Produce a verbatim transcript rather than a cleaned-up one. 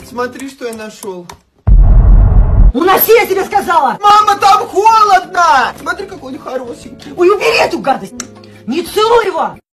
Смотри, что я нашел. Уноси, я тебе сказала! Мама, там холодно! Смотри, какой он хороший. Ой, убери эту гадость! Не целуй его!